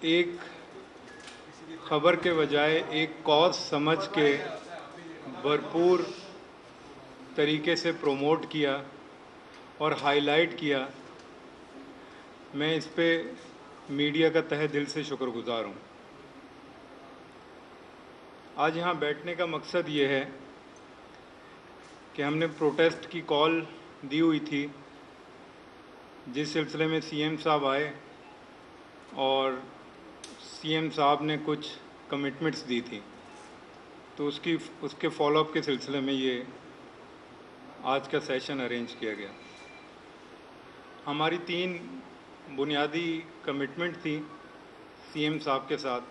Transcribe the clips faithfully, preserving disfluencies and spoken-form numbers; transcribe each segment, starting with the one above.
एक खबर के बजाय एक कॉज समझ के भरपूर तरीके से प्रोमोट किया और हाईलाइट किया। मैं इस पे मीडिया का तहे दिल से शुक्रगुजार हूँ। आज यहाँ बैठने का मकसद ये है कि हमने प्रोटेस्ट की कॉल दी हुई थी, जिस सिलसिले में सीएम साहब आए और सीएम साहब ने कुछ कमिटमेंट्स दी थी, तो उसकी उसके फॉलोअप के सिलसिले में ये आज का सेशन अरेंज किया गया। हमारी तीन बुनियादी कमिटमेंट थी सीएम साहब के साथ।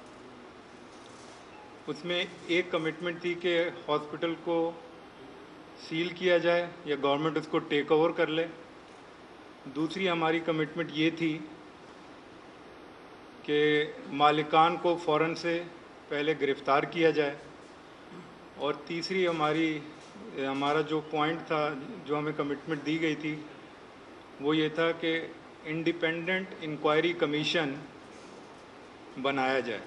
उसमें एक कमिटमेंट थी कि हॉस्पिटल को सील किया जाए या गवर्नमेंट उसको टेक ओवर कर ले। दूसरी हमारी कमिटमेंट ये थी कि मालिकान को फ़ौरन से पहले गिरफ़्तार किया जाए। और तीसरी हमारी हमारा जो पॉइंट था, जो हमें कमिटमेंट दी गई थी, वो ये था कि इंडिपेंडेंट इंक्वायरी कमीशन बनाया जाए।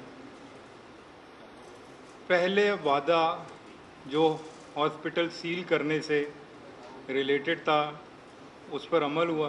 पहले वादा जो हॉस्पिटल सील करने से रिलेटेड था, उस पर अमल हुआ।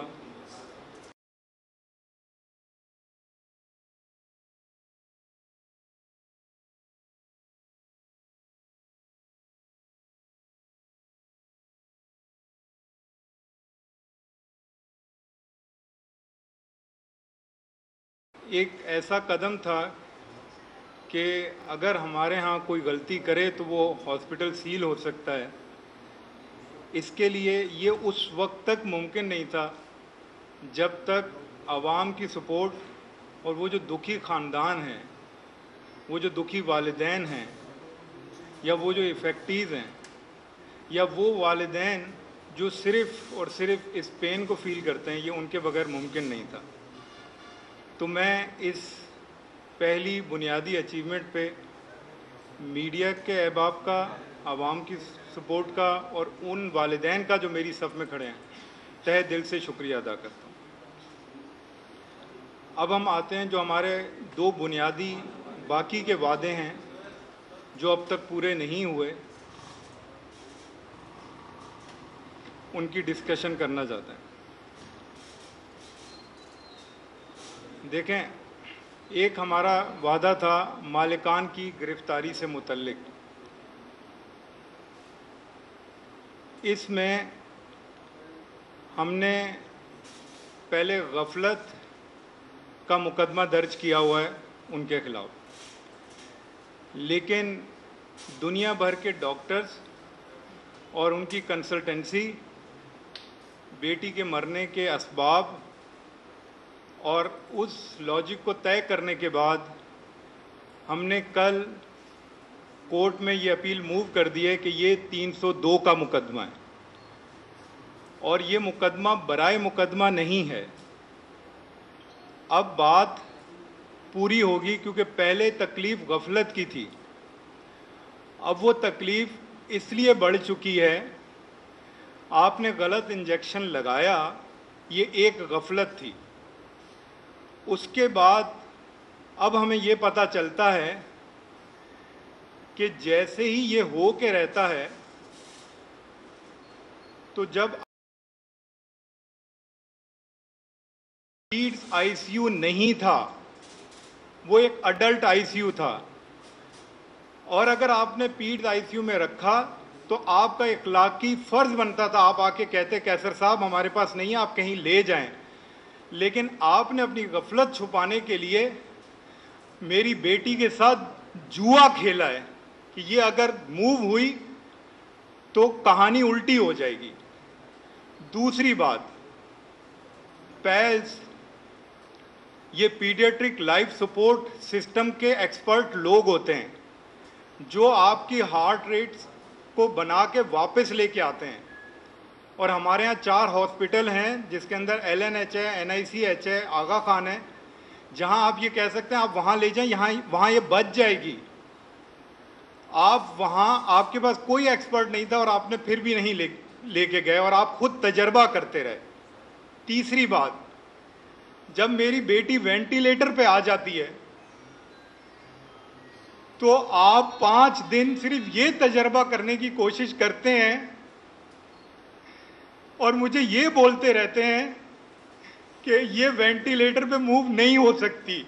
एक ऐसा कदम था कि अगर हमारे यहाँ कोई गलती करे तो वो हॉस्पिटल सील हो सकता है। इसके लिए ये उस वक्त तक मुमकिन नहीं था जब तक आवाम की सपोर्ट और वो जो दुखी ख़ानदान हैं, वो जो दुखी वालिदैन हैं, या वो जो इफ़ेक्टीव हैं, या वो वालिदैन जो सिर्फ़ और सिर्फ इस पेन को फ़ील करते हैं, ये उनके बगैर मुमकिन नहीं था। तो मैं इस पहली बुनियादी अचीवमेंट पे मीडिया के अहबाब का, आवाम की सपोर्ट का और उन वालिदैन का जो मेरी सफ़ में खड़े हैं, तहे दिल से शुक्रिया अदा करता हूँ। अब हम आते हैं जो हमारे दो बुनियादी बाकी के वादे हैं जो अब तक पूरे नहीं हुए, उनकी डिस्कशन करना चाहते हैं। देखें, एक हमारा वादा था मालिकान की गिरफ्तारी से मुतल्लिक। इसमें हमने पहले गफलत का मुकदमा दर्ज किया हुआ है उनके खिलाफ, लेकिन दुनिया भर के डॉक्टर्स और उनकी कंसल्टेंसी बेटी के मरने के असबाब और उस लॉजिक को तय करने के बाद हमने कल कोर्ट में ये अपील मूव कर दी है कि ये तीन सौ दो का मुकदमा है और ये मुकदमा बराए मुकदमा नहीं है। अब बात पूरी होगी, क्योंकि पहले तकलीफ़ गफलत की थी, अब वो तकलीफ़ इसलिए बढ़ चुकी है, आपने गलत इंजेक्शन लगाया, ये एक गफलत थी। उसके बाद अब हमें ये पता चलता है कि जैसे ही ये हो के रहता है, तो जब पीड्स आईसीयू नहीं था, वो एक अडल्ट आईसीयू था, और अगर आपने पीड्स आईसीयू में रखा तो आपका इखलाकी फ़र्ज़ बनता था, आप आके कहते कैसर साहब हमारे पास नहीं है, आप कहीं ले जाएं। लेकिन आपने अपनी गफलत छुपाने के लिए मेरी बेटी के साथ जुआ खेला है कि ये अगर मूव हुई तो कहानी उल्टी हो जाएगी। दूसरी बात, पैल्स ये पीडियाट्रिक लाइफ सपोर्ट सिस्टम के एक्सपर्ट लोग होते हैं जो आपकी हार्ट रेट्स को बना के वापस लेके आते हैं। और हमारे यहाँ चार हॉस्पिटल हैं जिसके अंदर एल एन एच है, एन आई सी एच है, आगा खान है, जहाँ आप ये कह सकते हैं आप वहाँ ले जाएं, यहाँ वहाँ ये बच जाएगी। आप वहाँ, आपके पास कोई एक्सपर्ट नहीं था और आपने फिर भी नहीं ले लेके गए और आप खुद तजर्बा करते रहे। तीसरी बात, जब मेरी बेटी वेंटिलेटर पे आ जाती है तो आप पांच दिन सिर्फ ये तजर्बा करने की कोशिश करते हैं और मुझे ये बोलते रहते हैं कि ये वेंटिलेटर पे मूव नहीं हो सकती।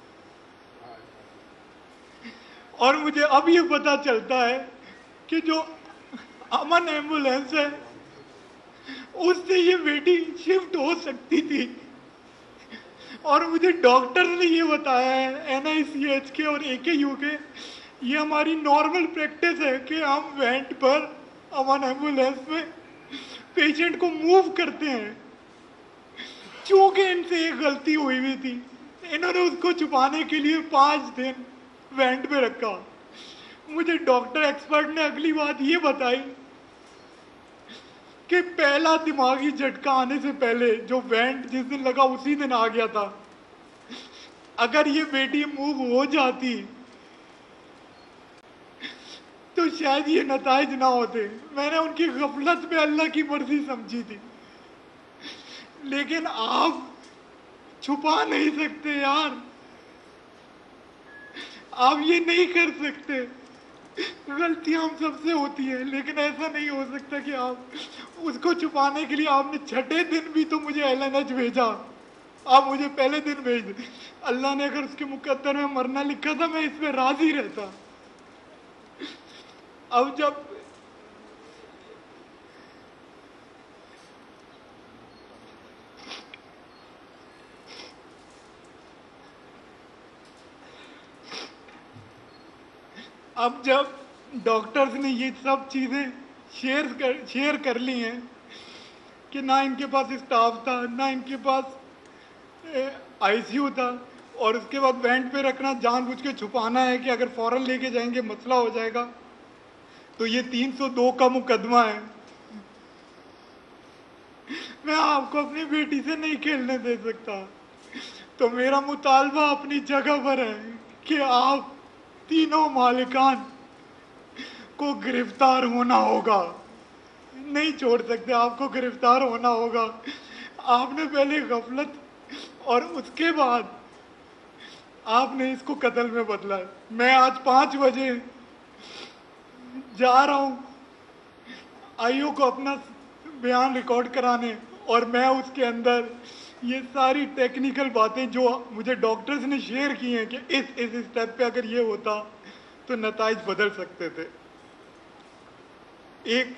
और मुझे अब ये पता चलता है कि जो अमन एम्बुलेंस है उससे ये बेटी शिफ्ट हो सकती थी। और मुझे डॉक्टर ने ये बताया है, एन आई सी एच के और ए के यू के, ये हमारी नॉर्मल प्रैक्टिस है कि हम वेंट पर अमन एम्बुलेंस में पेशेंट को मूव करते हैं। चूंकि इनसे एक गलती हुई हुई थी, इन्होंने उसको छुपाने के लिए पांच दिन वेंट पे रखा। मुझे डॉक्टर एक्सपर्ट ने अगली बात ये बताई कि पहला दिमागी झटका आने से पहले जो वेंट जिस दिन लगा उसी दिन आ गया था। अगर ये बेटी मूव हो जाती तो शायद ये नताइज ना होते। मैंने उनकी गफलत में अल्लाह की मर्जी समझी थी, लेकिन आप छुपा नहीं सकते यार, आप ये नहीं कर सकते। गलतियां हम सबसे होती है, लेकिन ऐसा नहीं हो सकता कि आप उसको छुपाने के लिए आपने छठे दिन भी तो मुझे एल एन एच भेजा। आप मुझे पहले दिन भेज दे। अल्लाह ने अगर उसके मुकद्दर में मरना लिखा था, मैं इस पे राजी रहता। अब जब अब जब डॉक्टर्स ने ये सब चीज़ें शेयर कर शेयर कर ली हैं कि ना इनके पास स्टाफ था, ना इनके पास आई सी यू था, और उसके बाद वेंट पे रखना जानबूझ के छुपाना है कि अगर फौरन लेके जाएंगे मसला हो जाएगा, तो ये तीन सौ दो का मुकदमा है। मैं आपको अपनी बेटी से नहीं खेलने दे सकता। तो मेरा मुतालबा अपनी जगह पर है कि आप तीनों मालिकान को गिरफ्तार होना होगा। नहीं छोड़ सकते, आपको गिरफ्तार होना होगा। आपने पहले गफलत और उसके बाद आपने इसको कत्ल में बदला है। मैं आज पाँच बजे जा रहा हूँ आई ओ को अपना बयान रिकॉर्ड कराने, और मैं उसके अंदर ये सारी टेक्निकल बातें जो मुझे डॉक्टर्स ने शेयर की हैं कि इस इस स्टेप पे अगर ये होता तो नताइज बदल सकते थे। एक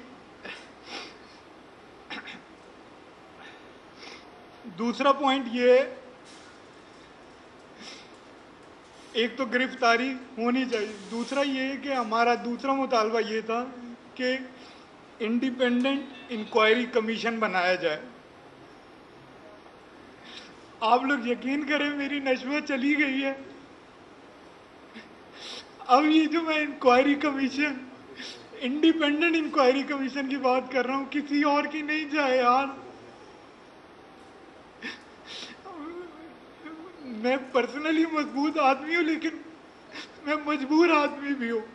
दूसरा पॉइंट ये, एक तो गिरफ्तारी होनी चाहिए, दूसरा ये कि हमारा दूसरा मुतालबा ये था कि इंडिपेंडेंट इंक्वायरी कमीशन बनाया जाए। आप लोग यकीन करें, मेरी नशवा चली गई है। अब ये जो मैं inquiry commission, independent inquiry commission की बात कर रहा हूं, किसी और की नहीं जाए यार। मैं पर्सनली मजबूत आदमी हूं, लेकिन मैं मजबूर आदमी भी हूं।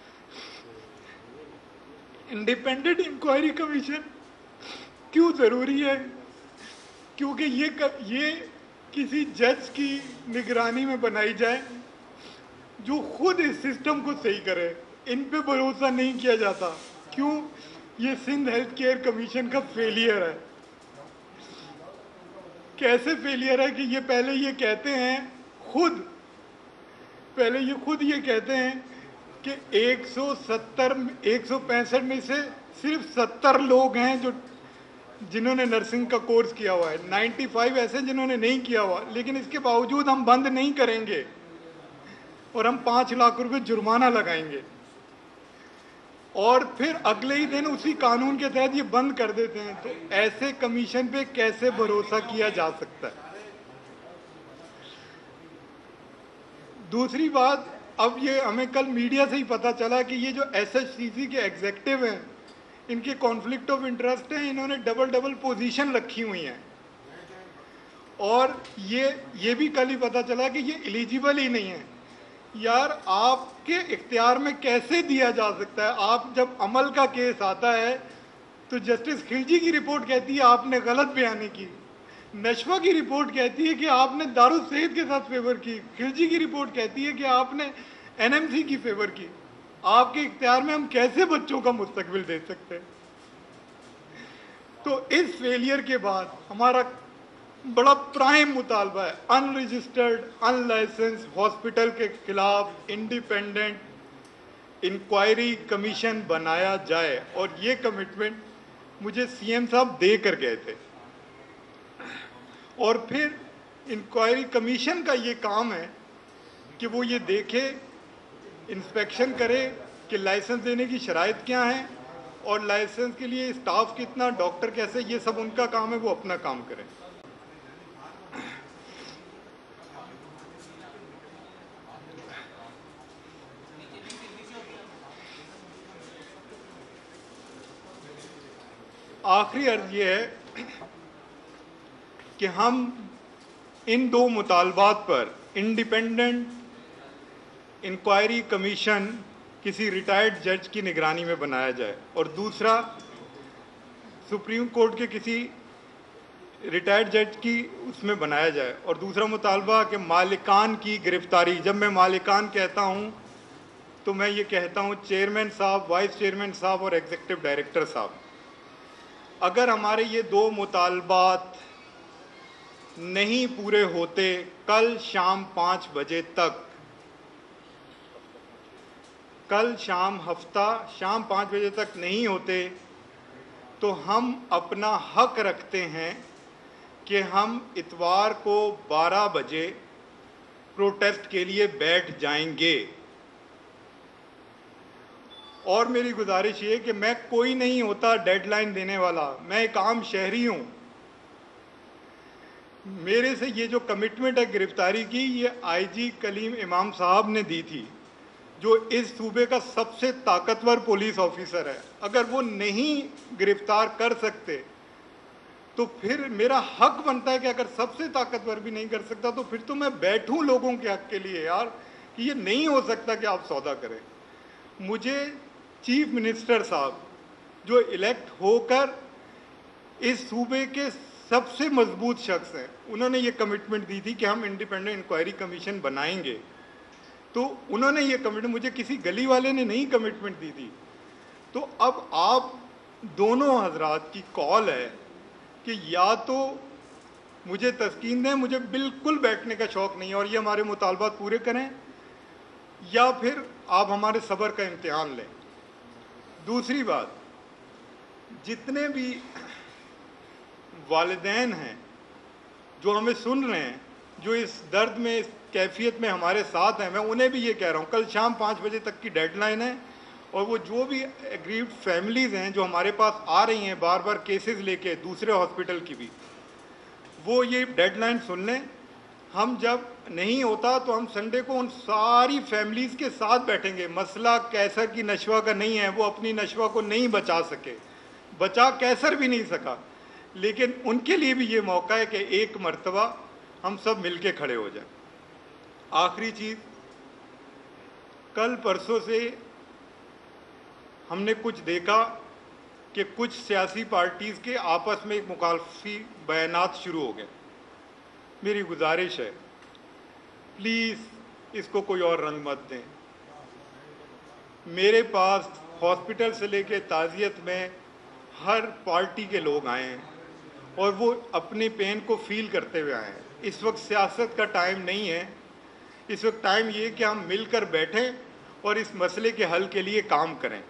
इंडिपेंडेंट इंक्वायरी कमीशन क्यों जरूरी है? क्योंकि ये क, ये किसी जज की निगरानी में बनाई जाए जो खुद इस सिस्टम को सही करे। इन पे भरोसा नहीं किया जाता। क्यों? ये सिंध हेल्थ केयर कमीशन का फेलियर है। कैसे फेलियर है कि ये पहले ये कहते हैं खुद पहले ये खुद ये कहते हैं कि एक सौ सत्तर एक सौ पैंसठ में से सिर्फ सत्तर लोग हैं जो जिन्होंने नर्सिंग का कोर्स किया हुआ है, पचानवे ऐसे जिन्होंने नहीं किया हुआ। लेकिन इसके बावजूद हम बंद नहीं करेंगे और हम पाँच लाख रुपए जुर्माना लगाएंगे, और फिर अगले ही दिन उसी कानून के तहत ये बंद कर देते हैं। तो ऐसे कमीशन पे कैसे भरोसा किया जा सकता है? दूसरी बात, अब ये हमें कल मीडिया से ही पता चला कि ये जो एस एच सी सी के एग्जेक्टिव हैं, इनके कॉन्फ्लिक्ट ऑफ इंटरेस्ट हैं। इन्होंने डबल डबल पोजीशन रखी हुई हैं, और ये ये भी कल ही पता चला कि ये एलिजिबल ही नहीं है। यार, आपके इख्तियार में कैसे दिया जा सकता है? आप जब अमल का केस आता है तो जस्टिस खिलजी की रिपोर्ट कहती है आपने गलत बयानी की, नशवा की रिपोर्ट कहती है कि आपने दारुल सेहत के साथ फेवर की, खिलजी की रिपोर्ट कहती है कि आपने एनएमसी की फेवर की। आपके इख्तियार में हम कैसे बच्चों का मुस्तकबिल दे सकते हैं? तो इस फेलियर के बाद हमारा बड़ा प्राइम मुतालबा है, अनरजिस्टर्ड अनलाइसेंस हॉस्पिटल के खिलाफ इंडिपेंडेंट इंक्वायरी कमीशन बनाया जाए। और ये कमिटमेंट मुझे सीएम साहब दे कर गए थे। और फिर इंक्वायरी कमीशन का ये काम है कि वो ये देखे, इंस्पेक्शन करे कि लाइसेंस देने की शराइत क्या है और लाइसेंस के लिए स्टाफ कितना, डॉक्टर कैसे, ये सब उनका काम है, वो अपना काम करें। आखिरी अर्ज ये है कि हम इन दो मुतालबात पर इंडिपेंडेंट इंक्वायरी कमीशन किसी रिटायर्ड जज की निगरानी में बनाया जाए, और दूसरा सुप्रीम कोर्ट के किसी रिटायर्ड जज की उसमें बनाया जाए। और दूसरा मुतालबा कि मालिकान की गिरफ्तारी, जब मैं मालिकान कहता हूँ तो मैं ये कहता हूँ चेयरमैन साहब, वाइस चेयरमैन साहब और एग्जीक्यूटिव डायरेक्टर साहब। अगर हमारे ये दो मुतालबात नहीं पूरे होते कल शाम पाँच बजे तक, कल शाम हफ्ता शाम पाँच बजे तक नहीं होते, तो हम अपना हक रखते हैं कि हम इतवार को बारह बजे प्रोटेस्ट के लिए बैठ जाएंगे। और मेरी गुजारिश ये कि मैं कोई नहीं होता डेडलाइन देने वाला, मैं एक आम शहरी हूँ। मेरे से ये जो कमिटमेंट है गिरफ्तारी की, ये आईजी कलीम इमाम साहब ने दी थी, जो इस सूबे का सबसे ताकतवर पुलिस ऑफिसर है। अगर वो नहीं गिरफ्तार कर सकते तो फिर मेरा हक बनता है कि अगर सबसे ताकतवर भी नहीं कर सकता तो फिर तो मैं बैठूं लोगों के हक के लिए यार, कि ये नहीं हो सकता कि आप सौदा करें। मुझे चीफ मिनिस्टर साहब जो इलेक्ट होकर इस सूबे के सबसे मजबूत शख्स हैं, उन्होंने ये कमिटमेंट दी थी कि हम इंडिपेंडेंट इंक्वायरी कमीशन बनाएंगे। तो उन्होंने ये कमिटमेंट, मुझे किसी गली वाले ने नहीं कमिटमेंट दी थी। तो अब आप दोनों हजरात की कॉल है कि या तो मुझे तस्कीन दें, मुझे बिल्कुल बैठने का शौक़ नहीं है और ये हमारे मुतालबात पूरे करें, या फिर आप हमारे सब्र का इम्तिहान लें। दूसरी बात, जितने भी वालिदैन हैं जो हमें सुन रहे हैं, जो इस दर्द में, इस कैफियत में हमारे साथ हैं, मैं उन्हें भी ये कह रहा हूँ, कल शाम पाँच बजे तक की डेडलाइन है। और वो जो भी एग्रीव्ड फैमिलीज़ हैं जो हमारे पास आ रही हैं बार बार केसेस लेके, दूसरे हॉस्पिटल की भी, वो ये डेडलाइन सुन लें। हम जब नहीं होता तो हम संडे को उन सारी फैमिलीज़ के साथ बैठेंगे। मसला कैसर की नशवा का नहीं है, वो अपनी नशवा को नहीं बचा सके, बचा कैसर भी नहीं सका, लेकिन उनके लिए भी ये मौका है कि एक मर्तबा हम सब मिल के खड़े हो जाएं। आखिरी चीज़, कल परसों से हमने कुछ देखा कि कुछ सियासी पार्टीज़ के आपस में एक मुखालफी बयानात शुरू हो गए। मेरी गुजारिश है, प्लीज़ इसको कोई और रंग मत दें। मेरे पास हॉस्पिटल से लेके ताज़ियत में हर पार्टी के लोग आए हैं और वो अपने पेन को फील करते हुए आए हैं। इस वक्त सियासत का टाइम नहीं है, इस वक्त टाइम ये कि हम मिलकर बैठें और इस मसले के हल के लिए काम करें।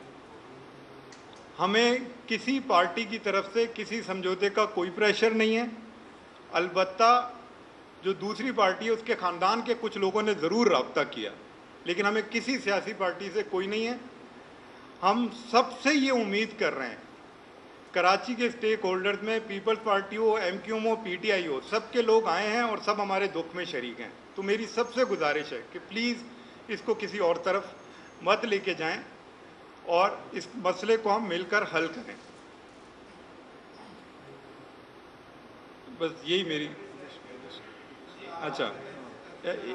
हमें किसी पार्टी की तरफ से किसी समझौते का कोई प्रेशर नहीं है। अलबत्ता जो दूसरी पार्टी है उसके ख़ानदान के कुछ लोगों ने ज़रूर रब्ता किया, लेकिन हमें किसी सियासी पार्टी से कोई नहीं है। हम सबसे ये उम्मीद कर रहे हैं, कराची के स्टेक होल्डर्स में पीपल्स पार्टी हो, एम क्यू एम हो, पी टी आई हो, सबके लोग आए हैं और सब हमारे दुख में शरीक हैं। तो मेरी सबसे गुजारिश है कि प्लीज़ इसको किसी और तरफ मत लेके जाएं और इस मसले को हम मिलकर हल करें। बस यही मेरी, अच्छा ए, ए,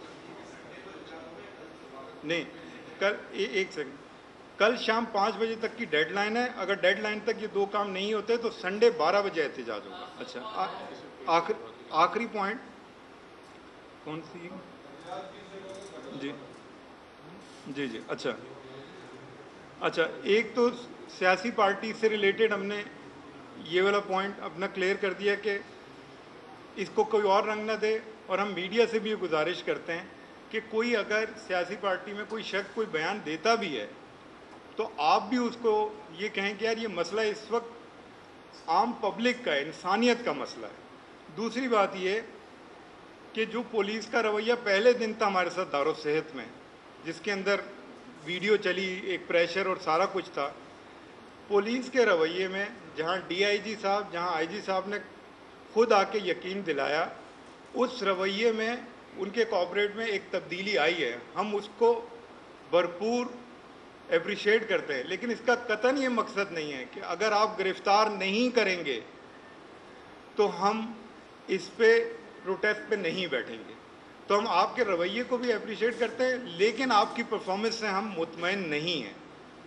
नहीं कल ए, एक सेकंड, कल शाम पाँच बजे तक की डेडलाइन है। अगर डेडलाइन तक ये दो काम नहीं होते तो संडे बारह बजे एहतजाज होगा। अच्छा, आखिर आखिरी पॉइंट कौन सी जी? जी जी अच्छा अच्छा एक तो सियासी पार्टी से रिलेटेड हमने ये वाला पॉइंट अपना क्लियर कर दिया कि इसको कोई और रंग न दे, और हम मीडिया से भी ये गुजारिश करते हैं कि कोई अगर सियासी पार्टी में कोई शख्स कोई बयान देता भी है तो आप भी उसको ये कहें कि यार ये मसला इस वक्त आम पब्लिक का है, इंसानियत का मसला है। दूसरी बात ये कि जो पुलिस का रवैया पहले दिन था हमारे साथ दारुल सेहत में, जिसके अंदर वीडियो चली, एक प्रेशर और सारा कुछ था, पुलिस के रवैये में जहां डीआईजी साहब, जहां आईजी साहब ने खुद आके यकीन दिलाया, उस रवैये में उनके कॉपरेट में एक तब्दीली आई है। हम उसको भरपूर एप्रिशिएट करते हैं, लेकिन इसका कतन ये मकसद नहीं है कि अगर आप गिरफ्तार नहीं करेंगे तो हम इस पे प्रोटेस्ट पे नहीं बैठेंगे। तो हम आपके रवैये को भी एप्रिशिएट करते हैं, लेकिन आपकी परफॉर्मेंस से हम मुतमईन नहीं हैं।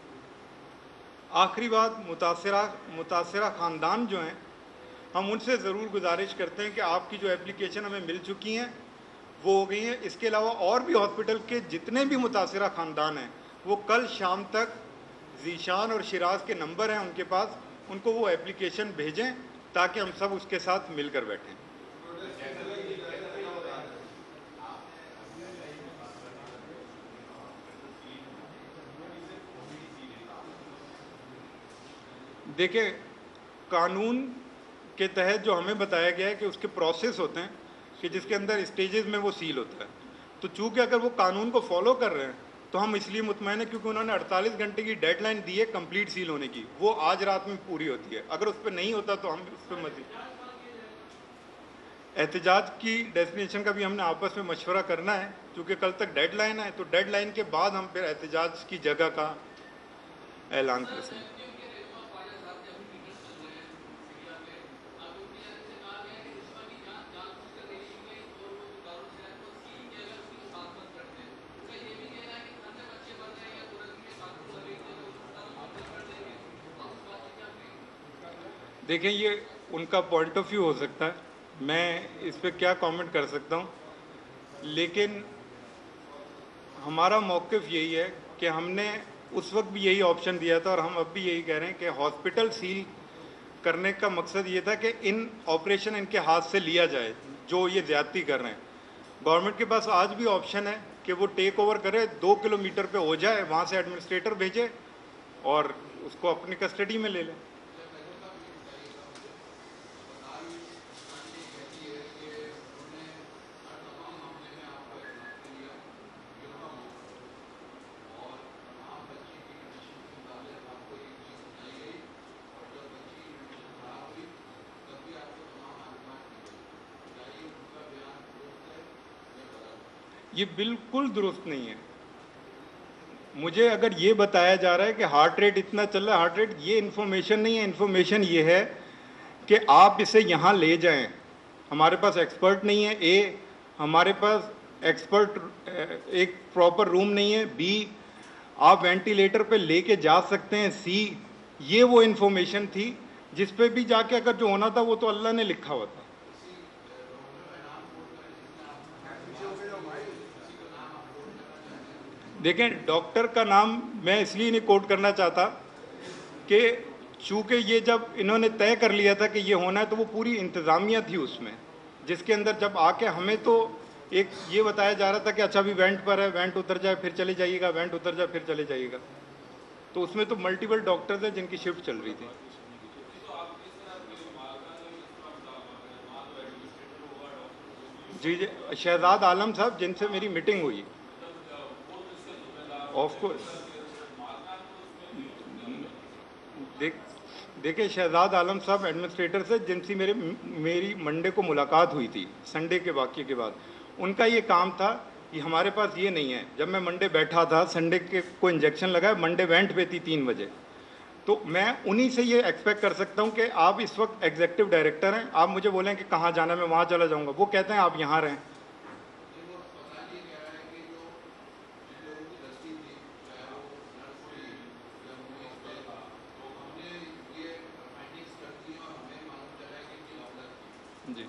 आखिरी बात, मुतासरा मुतासरा ख़ानदान जो हैं, हम उनसे ज़रूर गुजारिश करते हैं कि आपकी जो एप्लीकेशन हमें मिल चुकी हैं वो हो गई हैं। इसके अलावा और भी हॉस्पिटल के जितने भी मुतासरा ख़ानदान हैं वो कल शाम तक जीशान और शिराज के नंबर हैं उनके पास, उनको वो एप्लीकेशन भेजें ताकि हम सब उसके साथ मिलकर बैठें। देखिए, कानून के तहत जो हमें बताया गया है कि उसके प्रोसेस होते हैं कि जिसके अंदर स्टेजेस में वो सील होता है। तो चूँकि अगर वो कानून को फॉलो कर रहे हैं तो हम इसलिए मुतमईन हैं क्योंकि उन्होंने अड़तालीस घंटे की डेडलाइन दी है कंप्लीट सील होने की, वो आज रात में पूरी होती है। अगर उस पर नहीं होता तो हम उस पर मजीद एहतजाज की डेस्टिनेशन का भी हमने आपस में मशवरा करना है, क्योंकि कल तक डेडलाइन है। तो डेडलाइन के बाद हम फिर एहतजाज की जगह का ऐलान कर सकते हैं। देखें, ये उनका पॉइंट ऑफ व्यू हो सकता है, मैं इस पर क्या कमेंट कर सकता हूँ, लेकिन हमारा मौक़िफ़ यही है कि हमने उस वक्त भी यही ऑप्शन दिया था और हम अब भी यही कह रहे हैं कि हॉस्पिटल सील करने का मकसद ये था कि इन ऑपरेशन इनके हाथ से लिया जाए जो ये ज़्यादती कर रहे हैं। गवर्नमेंट के पास आज भी ऑप्शन है कि वो टेक ओवर करे, दो किलोमीटर पे हो जाए, वहाँ से एडमिनिस्ट्रेटर भेजे और उसको अपनी कस्टडी में ले लें। ये बिल्कुल दुरुस्त नहीं है। मुझे अगर ये बताया जा रहा है कि हार्ट रेट इतना चल रहा है, हार्ट रेट ये इन्फॉर्मेशन नहीं है। इन्फॉर्मेशन ये है कि आप इसे यहाँ ले जाएं। हमारे पास एक्सपर्ट नहीं है, ए हमारे पास एक्सपर्ट एक प्रॉपर रूम नहीं है, बी आप वेंटिलेटर पे लेके जा सकते हैं, सी ये वो इन्फॉर्मेशन थी जिस पे भी जाके अगर जो होना था वो तो अल्लाह ने लिखा हुआ था। देखें, डॉक्टर का नाम मैं इसलिए नहीं कोट करना चाहता कि चूँकि ये जब इन्होंने तय कर लिया था कि ये होना है तो वो पूरी इंतज़ामिया थी उसमें, जिसके अंदर जब आके हमें तो एक ये बताया जा रहा था कि अच्छा अभी वेंट पर है, वेंट उतर जाए फिर चले जाइएगा, वेंट उतर जाए फिर चले जाइएगा। तो उसमें तो मल्टीपल डॉक्टर्स हैं जिनकी शिफ्ट चल रही थी। जी जी, शहजाद आलम साहब जिनसे मेरी मीटिंग हुई, ऑफ कोर्स। देख देखिए, शहजाद आलम साहब एडमिनिस्ट्रेटर से जिनसे मेरे मेरी मंडे को मुलाकात हुई थी, संडे के वाक़ये के बाद, उनका ये काम था कि हमारे पास ये नहीं है। जब मैं मंडे बैठा था, संडे के को इंजेक्शन लगाया, मंडे वेंट पे थी तीन बजे, तो मैं उन्हीं से ये एक्सपेक्ट कर सकता हूँ कि आप इस वक्त एग्जीक्यूटिव डायरेक्टर हैं, आप मुझे बोलें कि कहाँ जाना है, मैं वहाँ चला जाऊँगा। वो कहते हैं आप यहाँ रहें। जी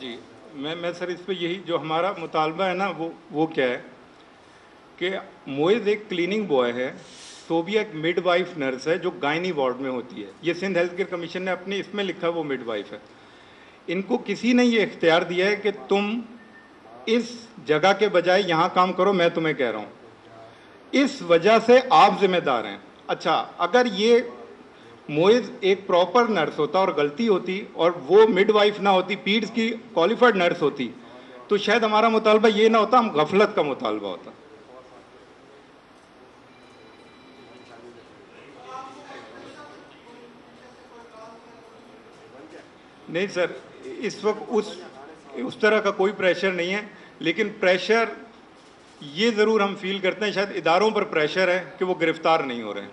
जी, मैं मैं सर इस पे यही जो हमारा मुतालबा है ना, वो वो क्या है कि मोइज़ एक क्लीनिंग बॉय है, सोबिया एक मिडवाइफ नर्स है जो गायनी वार्ड में होती है। ये सिंध हेल्थ केयर कमीशन ने अपनी इसमें लिखा है वो मिडवाइफ है। इनको किसी ने ये इख्तियार दिया है कि तुम इस जगह के बजाय यहाँ काम करो, मैं तुम्हें कह रहा हूँ, इस वजह से आप जिम्मेदार हैं। अच्छा, अगर ये मोइज़ एक प्रॉपर नर्स होता और गलती होती और वो मिडवाइफ ना होती, पीड्स की क्वालिफाइड नर्स होती, तो शायद हमारा मुतालबा ये ना होता, हम गफलत का मुतालबा होता। नहीं सर, इस वक्त उस उस तरह का कोई प्रेशर नहीं है, लेकिन प्रेशर ये ज़रूर हम फील करते हैं, शायद इदारों पर प्रेशर है कि वो गिरफ्तार नहीं हो रहे हैं।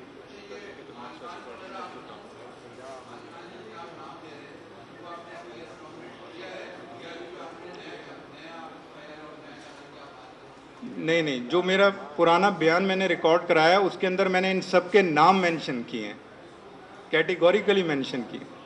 नहीं नहीं, जो मेरा पुराना बयान मैंने रिकॉर्ड कराया उसके अंदर मैंने इन सब के नाम मेंशन किए हैं, कैटेगोरिकली मेंशन किए।